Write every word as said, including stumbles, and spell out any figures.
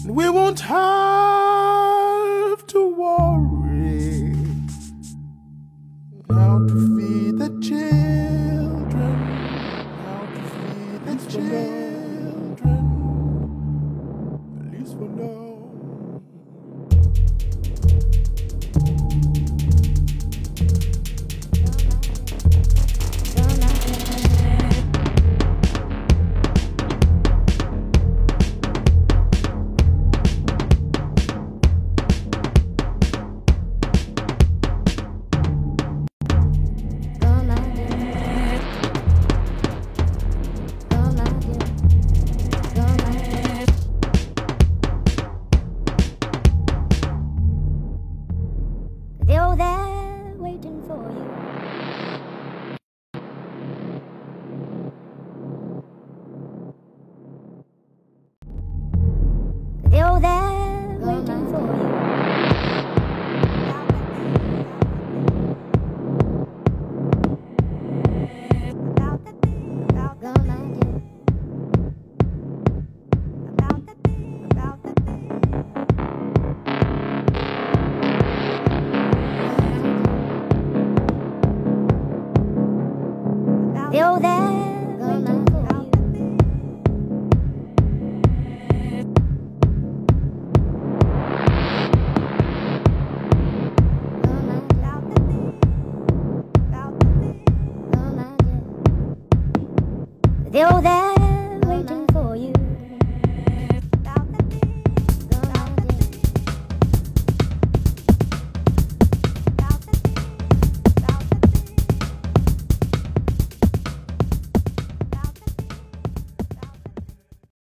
We won't have to worry how to feed the children, how to feed the children, at least for now. They're there waiting for you. They're there waiting for you. About the thing, about the thing. About the thing, about the thing. They're there waiting for you. They're there.